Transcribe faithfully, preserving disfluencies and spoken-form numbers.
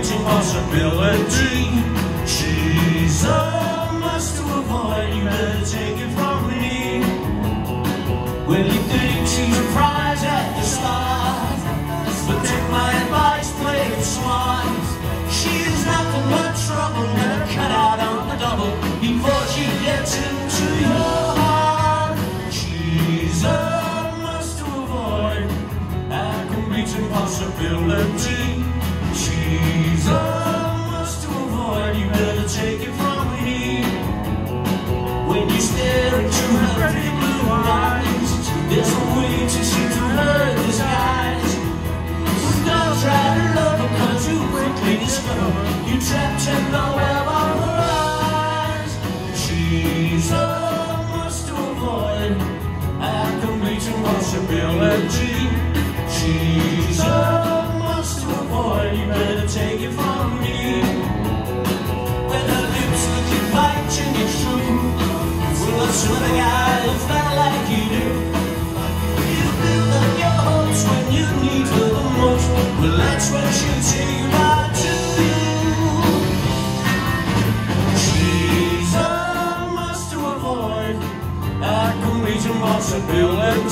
complete impossibility. She's a must to avoid, you better take it from me. Well, you think she's a prize at the start, but take my advice, play it smart. She's nothing but trouble, better cut out on the double before she gets into your heart. She's a must to avoid, a complete impossibility. She's a must to avoid, you better take it from me. When you stare into her pretty blue eyes, there's a way to see through her disguise. Don't try to love her, cause you quickly discover you trapped in the web of her eyes. She's a must to avoid, a complete impossibility. She's a must to avoid, you better take it from me. When her lips look inviting, it's true. Well, what's with a guy who felt like you do? You build up your hopes when you need her the most. Well, that's when she'll say goodbye to you. She's a must to avoid, a complete impossibility.